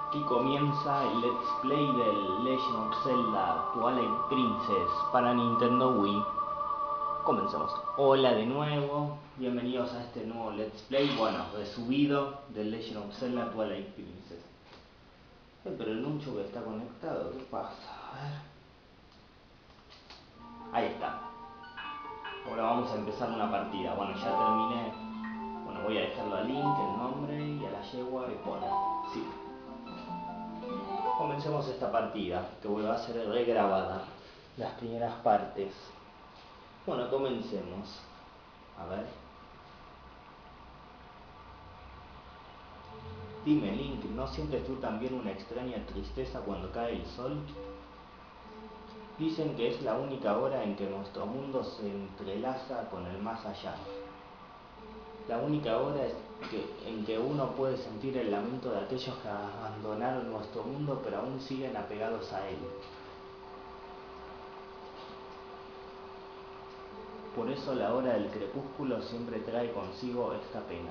Aquí comienza el Let's Play del Legend of Zelda Twilight Princess para Nintendo Wii. Comencemos. Hola de nuevo, bienvenidos a este nuevo Let's Play, bueno, resubido del Legend of Zelda Twilight Princess. Pero el nuncho que está conectado, ¿qué pasa? A ver. Ahí está. Ahora vamos a empezar una partida. Bueno, ya terminé. Bueno, voy a dejarlo a Link, el nombre y a la yegua Epona. Sí. Comencemos esta partida, que va a ser regrabada, las primeras partes. Bueno, comencemos. A ver. Dime, Link, ¿no sientes tú también una extraña tristeza cuando cae el sol? Dicen que es la única hora en que nuestro mundo se entrelaza con el más allá. La única hora en que uno puede sentir el lamento de aquellos que abandonaron nuestro mundo pero aún siguen apegados a él. Por eso la hora del crepúsculo siempre trae consigo esta pena.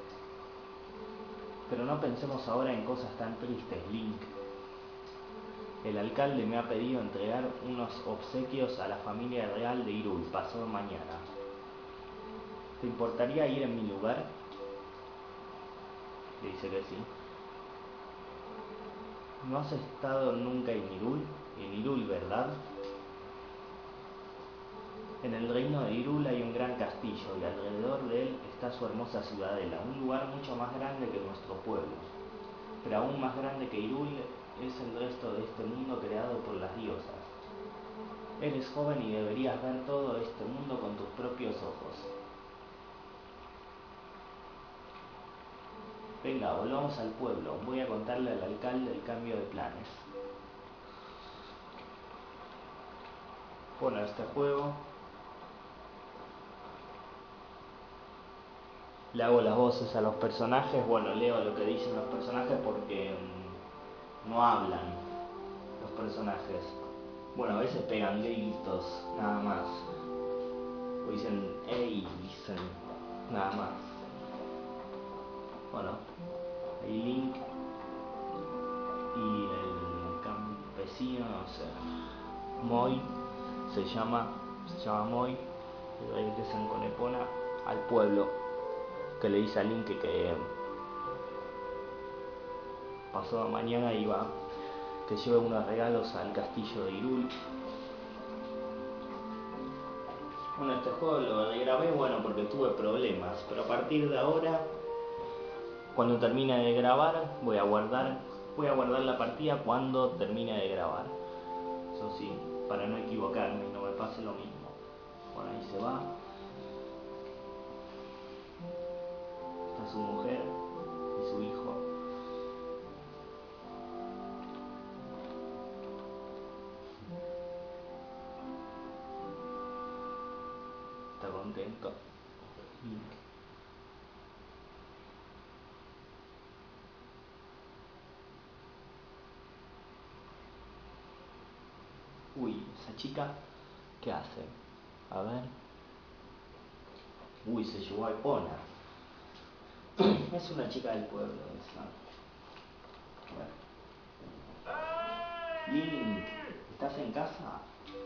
Pero no pensemos ahora en cosas tan tristes, Link. El alcalde me ha pedido entregar unos obsequios a la familia real de Hyrule pasado mañana. ¿Te importaría ir en mi lugar? Le dice que sí. ¿No has estado nunca en Hyrule? En Hyrule, ¿verdad? En el reino de Hyrule hay un gran castillo y alrededor de él está su hermosa ciudadela, un lugar mucho más grande que nuestro pueblo. Pero aún más grande que Hyrule es el resto de este mundo creado por las diosas. Eres joven y deberías ver todo este mundo con tus propios ojos. Venga, volvamos al pueblo. Voy a contarle al alcalde el cambio de planes. Bueno, este juego le hago las voces a los personajes. Bueno, leo lo que dicen los personajes porque no hablan los personajes. Bueno, a veces pegan gritos, nada más. O dicen, hey, dicen, nada más. Bueno, hay Link y el campesino, no sé, Moy, se llama Moy, y regresan con Epona al pueblo, que le dice a Link que pasado mañana iba, que lleve unos regalos al castillo de Hyrule. Bueno, este juego lo regrabé, bueno, porque tuve problemas, pero a partir de ahora, cuando termine de grabar, voy a guardar la partida cuando termine de grabar. Eso sí, para no equivocarme y no me pase lo mismo. Bueno, ahí se va. Está su mujer y su hijo. Está contento. Link. Uy, esa chica, ¿qué hace? A ver. Uy, se llevó a Epona. Es una chica del pueblo esa. A ver. Link, ¿estás en casa?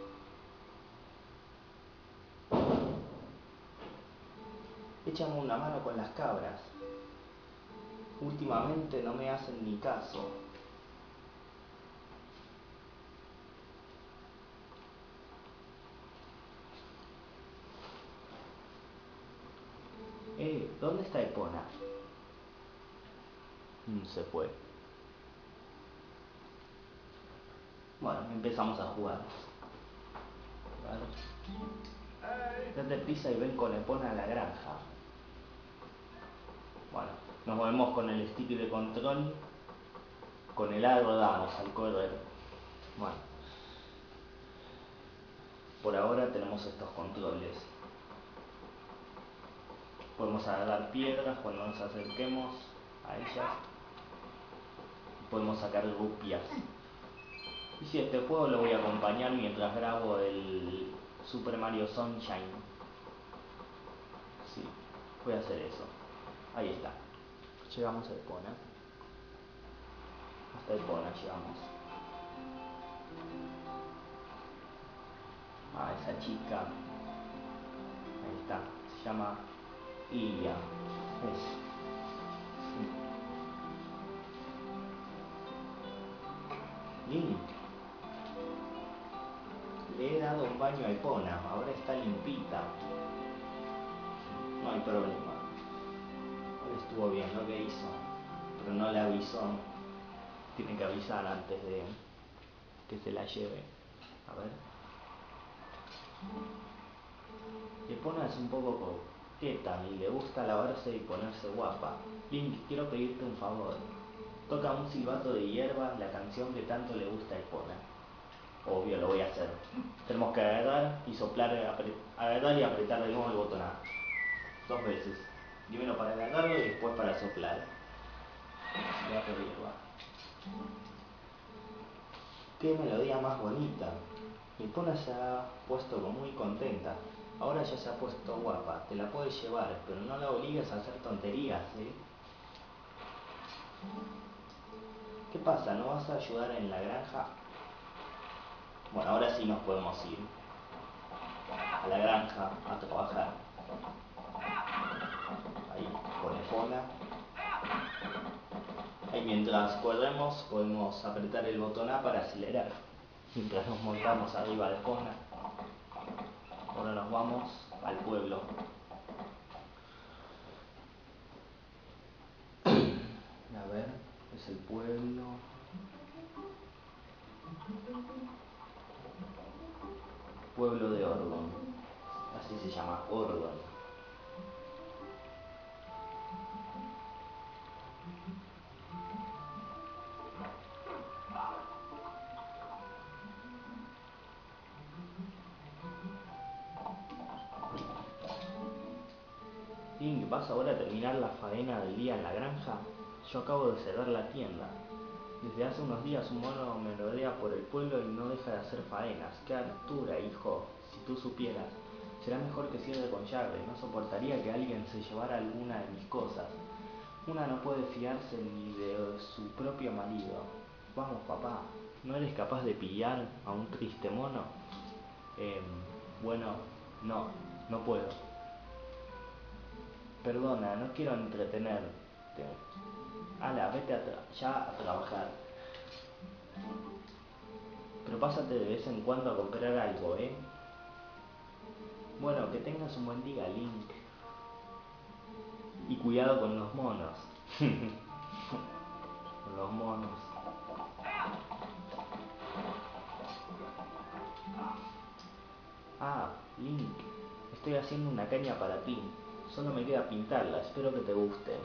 Échame una mano con las cabras. Últimamente no me hacen ni caso. ¿Dónde está Epona? Se fue. Bueno, empezamos a jugar. Date prisa y ven con Epona a la granja. Bueno, nos movemos con el stick de control. Con el A rodamos al correr. Bueno, por ahora tenemos estos controles. Podemos agarrar piedras cuando nos acerquemos a ellas. Podemos sacar rupias. Y si este juego lo voy a acompañar mientras grabo el Super Mario Sunshine. Sí, voy a hacer eso. Ahí está. Llegamos a Epona. Hasta Epona llegamos. Esa chica. Ahí está. Se llama Ilia. Link. Le he dado un baño a Epona. Ahora está limpita. No hay problema. Ahora estuvo bien lo que hizo. Pero no le avisó. Tiene que avisar antes de que se la lleve. A ver. Epona es un poco coqueta y le gusta lavarse y ponerse guapa. Link, quiero pedirte un favor. Toca un silbato de hierba, la canción que tanto le gusta a Epona. Obvio, lo voy a hacer. Tenemos que agarrar y soplar, agarrar y apretar de nuevo el botón A. 2 veces. Primero para agarrarlo y después para soplar. Silbato de hierba. Qué melodía más bonita. Epona se ha puesto muy contenta. Ahora ya se ha puesto guapa. Te la puedes llevar, pero no la obligues a hacer tonterías, ¿eh? ¿Qué pasa? ¿No vas a ayudar en la granja? Bueno, ahora sí nos podemos ir a la granja a trabajar. Ahí, con Epona. Ahí mientras corremos podemos apretar el botón A para acelerar. Mientras nos montamos arriba de Epona. Ahora nos vamos al pueblo. A ver, es el pueblo. Pueblo de Ordon. Así se llama, Ordon. Link, ¿vas ahora a terminar la faena del día en la granja? Yo acabo de cerrar la tienda. Desde hace unos días un mono me rodea por el pueblo y no deja de hacer faenas. ¡Qué hartura, hijo! Si tú supieras. Será mejor que cierre con llave. No soportaría que alguien se llevara alguna de mis cosas. Una no puede fiarse ni de su propio marido. Vamos, papá. ¿No eres capaz de pillar a un triste mono? Bueno, no puedo. Perdona, no quiero entretenerte. Ala, vete ya a trabajar. Pero pásate de vez en cuando a comprar algo, ¿eh? Bueno, que tengas un buen día, Link. Y cuidado con los monos. Con los monos. Link, estoy haciendo una caña para ti. Solo me queda pintarla, espero que te guste.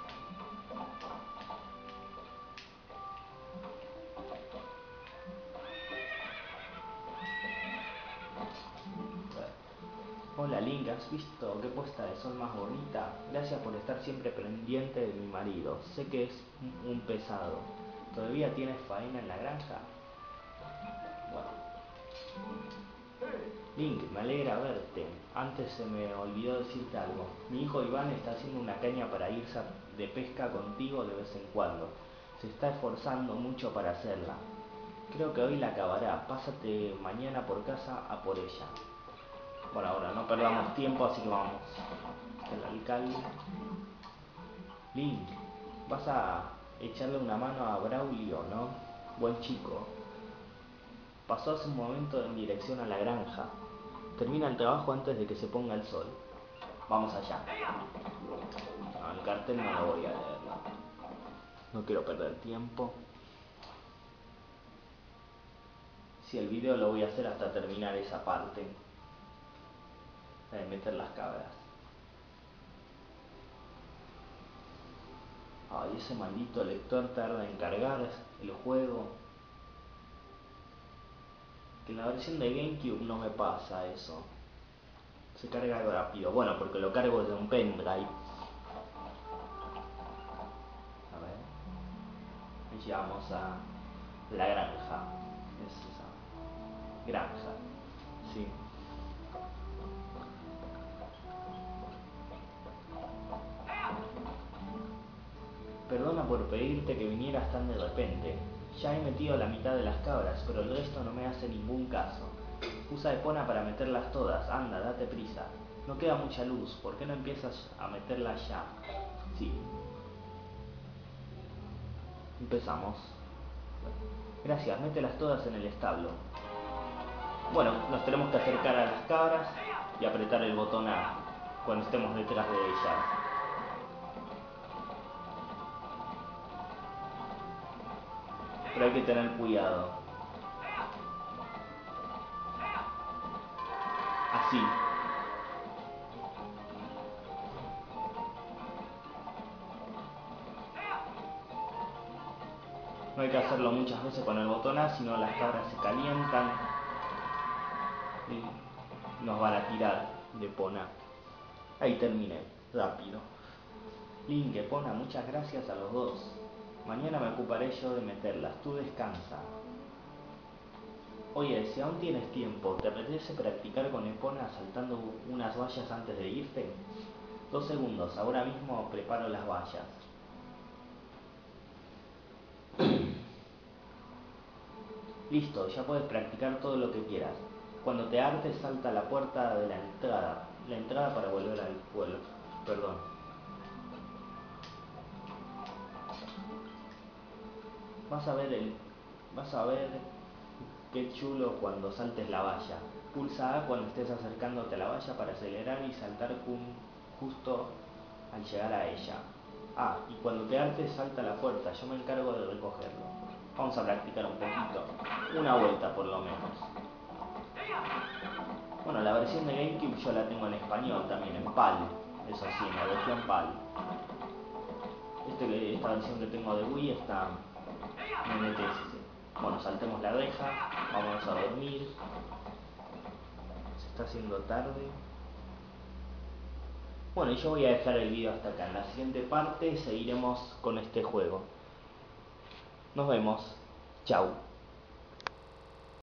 Hola Link, ¿has visto qué puesta de sol más bonita? Gracias por estar siempre pendiente de mi marido. Sé que es un pesado. ¿Todavía tienes faena en la granja? Bueno. Link, me alegra verte. Antes se me olvidó decirte algo. Mi hijo Iván está haciendo una caña para irse de pesca contigo de vez en cuando. Se está esforzando mucho para hacerla. Creo que hoy la acabará. Pásate mañana por casa a por ella. Bueno, ahora no perdamos tiempo, así que vamos. El alcalde. Link, vas a echarle una mano a Braulio, ¿no? Buen chico. Pasó hace un momento en dirección a la granja. Termina el trabajo antes de que se ponga el sol. Vamos allá. No, el cartel no lo voy a leer. No quiero perder tiempo. Si el video lo voy a hacer hasta terminar esa parte. De meter las cabras. Ay, ese maldito lector tarda en cargar el juego. Que en la versión de GameCube no me pasa eso. Se carga rápido. Bueno, porque lo cargo desde un pendrive. A ver. Y llegamos a la granja. Es esa. Granja. Sí. Perdona por pedirte que vinieras tan de repente. Ya he metido la mitad de las cabras, pero el resto no me hace ningún caso. Usa Epona para meterlas todas, anda, date prisa. No queda mucha luz, ¿por qué no empiezas a meterlas ya? Sí. Empezamos. Gracias, mételas todas en el establo. Bueno, nos tenemos que acercar a las cabras y apretar el botón A cuando estemos detrás de ellas. Pero hay que tener cuidado. Así. No hay que hacerlo muchas veces con el botón A, sino las cabras se calientan y nos van a tirar de Epona. Ahí terminé, rápido. Link, Epona, muchas gracias a los dos. Mañana me ocuparé yo de meterlas, tú descansa. Oye, si aún tienes tiempo, ¿te apetece practicar con Epona saltando unas vallas antes de irte? 2 segundos, ahora mismo preparo las vallas. Listo, ya puedes practicar todo lo que quieras. Cuando te hartes, salta a la puerta de la entrada para volver al pueblo. Perdón. Vas a ver qué chulo cuando saltes la valla. Pulsa A cuando estés acercándote a la valla para acelerar y saltar justo al llegar a ella. Ah, y cuando te hartes, salta a la puerta. Yo me encargo de recogerlo. Vamos a practicar un poquito. Una vuelta por lo menos. Bueno, la versión de GameCube yo la tengo en español también, en PAL. Eso sí, en la versión PAL. Esta versión que tengo de Wii está en NTSC. Bueno, saltemos la reja, vámonos a dormir. Se está haciendo tarde. Bueno, y yo voy a dejar el video hasta acá. En la siguiente parte seguiremos con este juego. Nos vemos. Chau.